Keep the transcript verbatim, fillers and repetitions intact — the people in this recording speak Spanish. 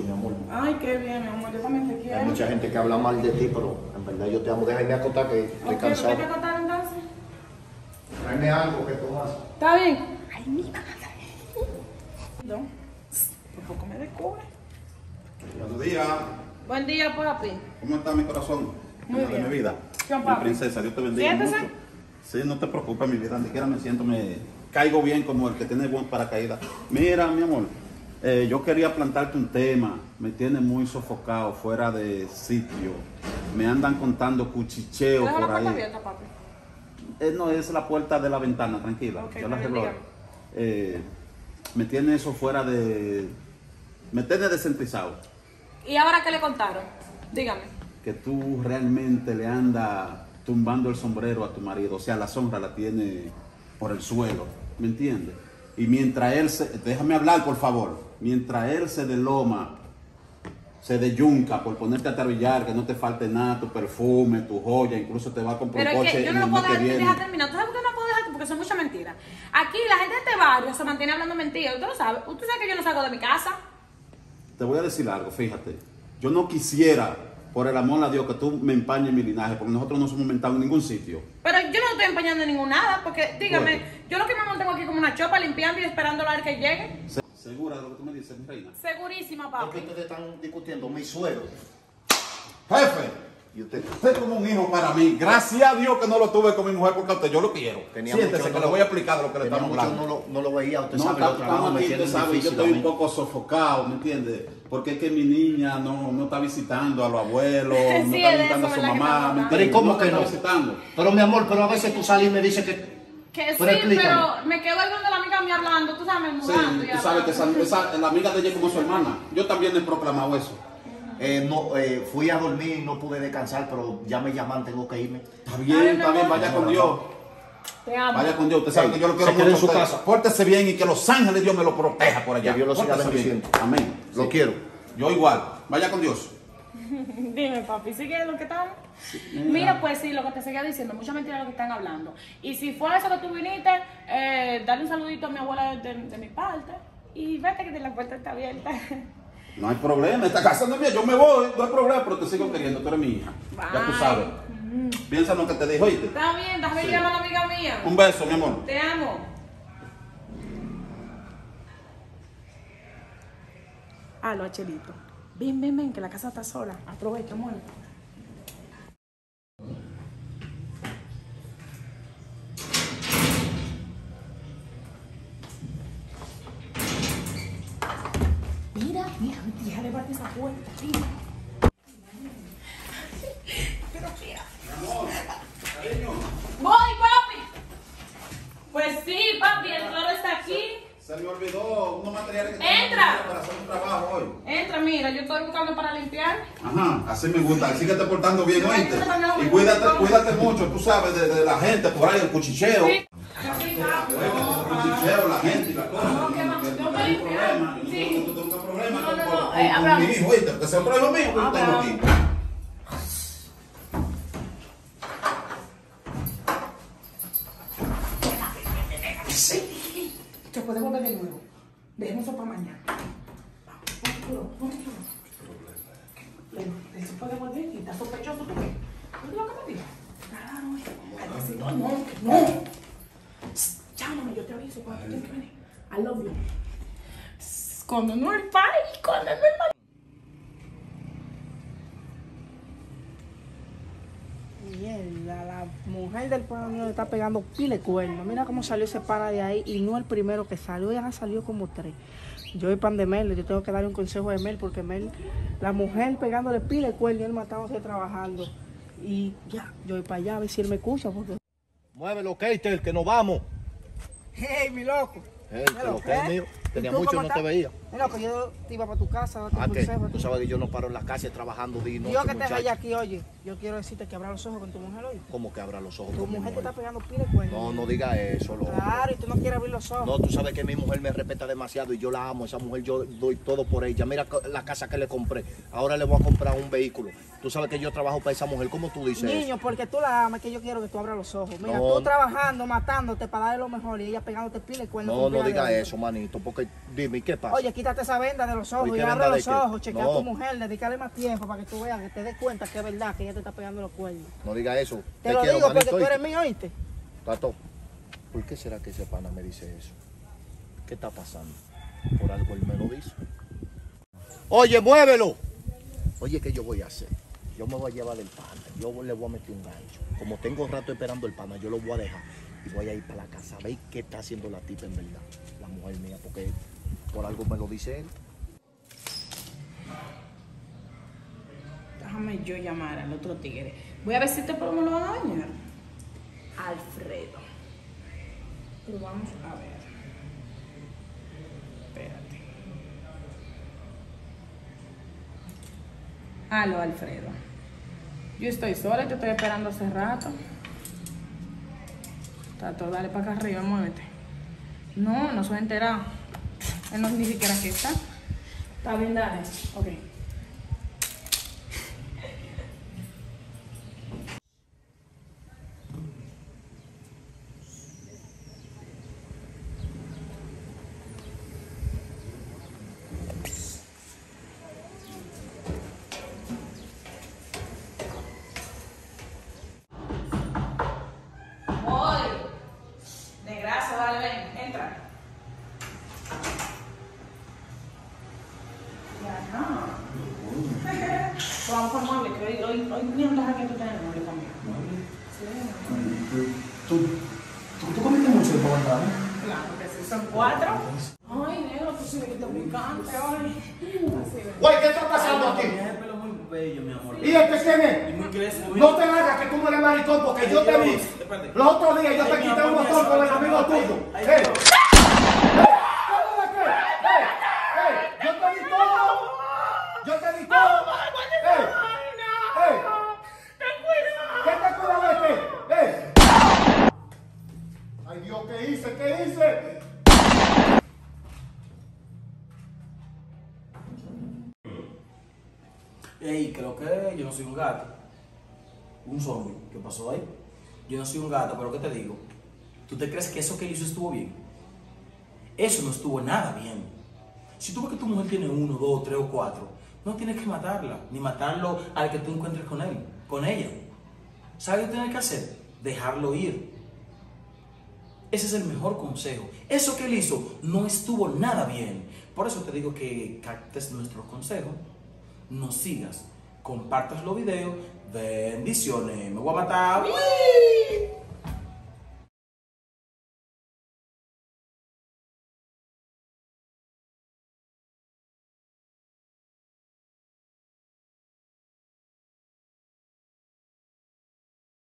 mi amor. Ay, qué bien, mi amor, yo también te quiero. Hay mucha gente que habla mal de ti, pero en verdad yo te amo. Déjame acotar que estoy Ok, cansado. ¿vete a contar entonces? Tráeme algo que tomas. ¿Está bien? Ay, mira. No, por poco me descubre. Buenos días. Buen día, papi. ¿Cómo está mi corazón? Muy Llena de bien. mi vida. John Mi Papi. princesa, Dios te bendiga Siéntese. mucho. Sí, no te preocupes, mi vida. Ni siquiera me siento, me caigo bien como el que tiene buen paracaídas. Mira, mi amor, eh, yo quería plantarte un tema. Me tiene muy sofocado, fuera de sitio. Me andan contando cuchicheos ¿Deja la por puerta ahí. abierta, papi? Eh, no, es la puerta de la ventana, tranquila. Ok, yo la está bien, arreglo. dígame. Eh, me tiene eso fuera de... Me tiene descentralizado. ¿Y ahora qué le contaron? Dígame. Que tú realmente le andas tumbando el sombrero a tu marido, o sea, la sombra la tiene por el suelo, ¿me entiendes? Y mientras él se, déjame hablar por favor, mientras él se deloma, se deyunca por ponerte a trabillar, que no te falte nada, tu perfume, tu joya, incluso te va a comprar Pero un es coche que yo en no el lo puedo mes que dejar, viene. dejar terminar. ¿Tú sabes por qué no puedo dejar? Porque son muchas mentiras. Aquí la gente de este barrio se mantiene hablando mentiras. Usted lo sabe. Usted sabe que yo no salgo de mi casa. Te voy a decir algo, fíjate, yo no quisiera, por el amor a Dios, que tú me empañes mi linaje, porque nosotros no somos mentados en ningún sitio. Pero yo no estoy empañando ningún nada. Porque, dígame, Bueno. yo lo que me mantengo aquí como una chopa limpiando y esperando a ver que llegue. Se- ¿Segura de lo que tú me dices, mi reina? Segurísima, ¿Por qué papi. ustedes están discutiendo? Mi suegro. Jefe, Y usted. usted es como un hijo para mí. Gracias a Dios que no lo tuve con mi mujer porque a usted yo lo quiero. Tenía Siéntese mucho, que no le lo- voy a explicar de lo que le Tenía estamos mucho, hablando. no lo, no lo veía. Usted No, sabe, está- los trabajos estamos me aquí, tienen usted sabe, yo difícil a estoy un mí. poco sofocado, ¿me entiende? Porque es que mi niña no, no está visitando a los abuelos, no Sí, está es de visitando a eso, su ¿verdad que mamá, estamos ¿me hablando? Pero ¿y entiende? cómo No que la no? está visitando. Pero mi amor, pero a veces tú sales y me dices que... Que sí, Pero explícame. pero me quedo ahí donde la amiga me hablando. Tú sabes, Sí, mudando y tú sabes que esa, hablando. esa- la amiga de ella es como su hermana. Yo también he proclamado eso. Eh, no, eh, fui a dormir y no pude descansar, pero ya me llaman, tengo que irme. Está bien, está bien, vaya con Dios. Te amo. Vaya con Dios, usted sabe Ey, que yo lo quiero se quede mucho en su a usted. casa. Pórtese bien y que los ángeles Dios me lo proteja por allá. Que Dios lo siga Pórtese bien. bendiciendo. Amén. Lo Sí. quiero. Yo igual. Vaya con Dios. Dime, papi, ¿sigue lo que estamos? Mira, pues sí, lo que te seguía diciendo, mucha mentira lo que están hablando. Y si fue eso que tú viniste, eh, dale un saludito a mi abuela de, de mi parte y vete que la puerta está abierta. No hay problema, esta casa no es mía, yo me voy, no hay problema, pero te sigo queriendo, tú eres mi hija. Ya tú Bye. sabes. Piensa en lo que te dijo, ¿oíste? Está bien, déjame Sí. llamar a la amiga mía. Un beso, mi amor. Te amo. Aló, Chelito. Ven, ven, ven, que la casa está sola. Aprovecha, amor. Mira, mira, deja de parte esa puerta, mira. Pero mira. Voy, papi. Pues sí, papi, el flor está aquí. Se me olvidó unos materiales que Entra. tengo para hacer un trabajo hoy. Entra, mira, yo estoy buscando para limpiar. Ajá, así me gusta, síguete portando bien, No, ¿oíste? eso también lo Y me cuídate, gusta. cuídate mucho, tú sabes, de, de la gente por ahí, el cuchicheo. Sí. Así, papi. El cuchicheo, la gente y la cosa. No, que no, que yo no me hay limpio. problema. Yo Sí. no tengo problema No, con, no, con- no, con- eh, con Abraham. mi hijo, ¿oíste? Que sea otro hijo mío que yo tengo Abraham. aquí. Se puede volver de nuevo. Dejemos eso para mañana. Vamos, vamos, vamos. Él se puede volver y está sospechoso tú qué. ¿No te lo que me dijo? Claro, ay, que si no, no, no. Psst, llámame, yo te aviso cuando tú tienes que venir. I love you. Psst, cuando no el pai, cuando no el pai. Mierda, la mujer del pana mío le está pegando pile cuerno. Mira cómo salió ese pana de ahí y no el primero que salió, ya salió como tres. Yo voy pan de Mel, yo tengo que darle un consejo de Mel porque Mel, la mujer pegándole pile cuerno y él matándose trabajando. Y ya, yo voy para allá a ver si él me escucha porque... Muévelo, Keitel, que nos vamos. ¡Hey, mi loco! Hey, que lo que es mío. Tenía ¿Y tú mucho cómo no te estás? veía. Mira, que yo te iba para tu casa a darte Ah, un que consejo. tú sabes que yo no paro en la calle trabajando día y noche, Yo que te muchacho. veía aquí, oye, yo quiero decirte que abra los ojos con tu mujer hoy. ¿Cómo que abra los ojos? Tu con mi mujer te está mujer? pegando pile cuerno. No, no diga eso, loco. Claro, y tú no quieres abrir los ojos. No, tú sabes que mi mujer me respeta demasiado y yo la amo. Esa mujer yo doy todo por ella. Mira la casa que le compré. Ahora le voy a comprar un vehículo. Tú sabes que yo trabajo para esa mujer. ¿Cómo tú dices eso? Niño, porque tú la amas, que yo quiero que tú abras los ojos. Mira, No. tú trabajando, matándote para darle lo mejor y ella pegándote pile cuerno. No, con no pila diga de- eso, manito. Porque dime, ¿qué pasa? Oye, quítate esa venda de los ojos Oye, y ¿qué abre venda de los qué? ojos, chequea No. a tu mujer, dedícale más tiempo para que tú veas, que te des cuenta que es verdad que ella te está pegando los cuernos. No diga eso. Te, lo digo porque tú eres mío, ¿oíste? Tato, ¿por qué será que ese pana me dice eso? ¿Qué está pasando? Por algo él me lo dice. Oye, muévelo. Oye, ¿qué yo voy a hacer? Yo me voy a llevar el pana. Yo le voy a meter un gancho. Como tengo rato esperando el pana, yo lo voy a dejar. Y voy a ir para la casa a ver qué está haciendo la tipa en verdad. La mujer mía, porque por algo me lo dice él. Déjame yo llamar al otro tigre. Voy a ver si este plomo lo van a bañar. Alfredo. Pero vamos a ver. Espérate. Aló, Alfredo. Yo estoy sola y te estoy esperando hace rato. Tato, dale para acá arriba, muévete. No, no se va a enterar. Él no ni siquiera aquí está. Está bien, dale. Ok. Vamos con mueble, que hoy, hoy, hoy ni un que tú tienes mueble conmigo. Sí. ¿Tú, tú, tú comiste mucho de para entrar? Claro que sí, son cuatro. Ay, negro, tú sí me quitas picante, ay. Güey, ¿qué está pasando aquí? Tienes el pelo muy bello, mi amor. ¿Y este quién es? Y muy crespo. No te hagas que tú no eres maricón, porque yo te vi. Espérate. Los otros días yo te Ay, mi quité un amor, motor ya con el sabes, amigo ay, tuyo. ay, ¡Ey! Dios. Yo te di todo. Yo te di todo. ¡Ey! ¡Ey! ¿Qué te cuida de este? ¡Ey! Ay Dios, ¿qué hice? ¿Qué hice? Ey, creo que yo no soy un gato. Un zombie. ¿Qué pasó ahí? Yo no soy un gato, pero ¿qué te digo? ¿Tú te crees que eso que él hizo estuvo bien? Eso no estuvo nada bien. Si tú ves que tu mujer tiene uno, dos, tres o cuatro, no tienes que matarla, ni matarlo al que tú encuentres con él, con ella. ¿Sabes qué tienes que hacer? Dejarlo ir. Ese es el mejor consejo. Eso que él hizo no estuvo nada bien. Por eso te digo que captes nuestros consejos, nos sigas, compartas los videos. Bendiciones. Me voy a matar. ¡Uy!